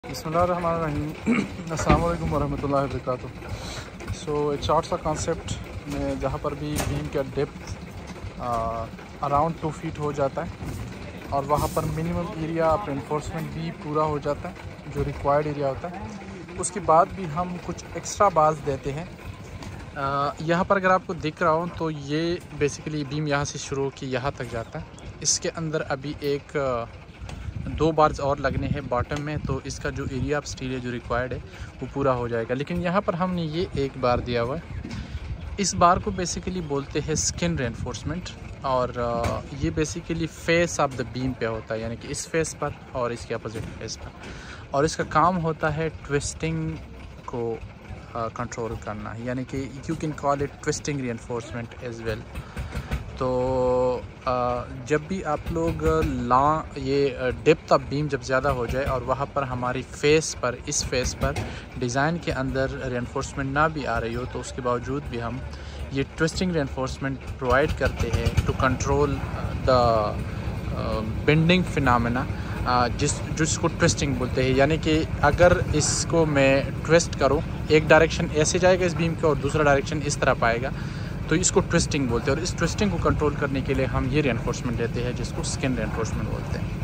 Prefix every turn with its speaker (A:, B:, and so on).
A: बिस्मिल्लाहिर्रहमानिर्रहीम अस्सलाम वालेकुम वरहमतुल्लाहि वबरकातुहू। सो एक शॉर्ट सा कॉन्सेप्ट में जहाँ पर भी बीम का डेप्थ अराउंड 2 फीट हो जाता है और वहाँ पर मिनिमम एरिया ऑफ रेनफोर्समेंट भी पूरा हो जाता है जो रिक्वायर्ड एरिया होता है। उसके बाद भी हम कुछ एक्स्ट्रा बार्स देते हैं। यहाँ पर अगर आपको दिख रहा हो तो ये बेसिकली बीम यहाँ से शुरू होकर यहाँ तक जाता है। इसके अंदर अभी एक 2 बार्स और लगने हैं बॉटम में, तो इसका जो एरिया ऑफ स्टील है जो रिक्वायर्ड है वो पूरा हो जाएगा। लेकिन यहाँ पर हमने ये एक बार दिया हुआ है। इस बार को बेसिकली बोलते हैं स्किन रेनफोर्समेंट और ये basically face of the beam पे होता है, यानी कि इस फेस पर और इसके अपोजिट फेस पर, और इसका काम होता है ट्विस्टिंग को कंट्रोल करना, यानी कि you can call it twisting reinforcement as well. तो जब भी आप लोग ये डेप्थ ऑफ बीम जब ज़्यादा हो जाए और वहाँ पर हमारी फेस पर, इस फेस पर डिज़ाइन के अंदर रेनफोर्समेंट ना भी आ रही हो, तो उसके बावजूद भी हम ये ट्विस्टिंग रेनफोर्समेंट प्रोवाइड करते हैं to control the bending phenomena, जिसको ट्विस्टिंग बोलते हैं। यानी कि अगर इसको मैं ट्विस्ट करूँ, एक डायरेक्शन ऐसे जाएगा इस बीम का और दूसरा डायरेक्शन इस तरफ आएगा, तो इसको ट्विस्टिंग बोलते हैं। और इस ट्विस्टिंग को कंट्रोल करने के लिए हम ये रेनफोर्समेंट देते हैं जिसको स्किन रेनफोर्समेंट बोलते हैं।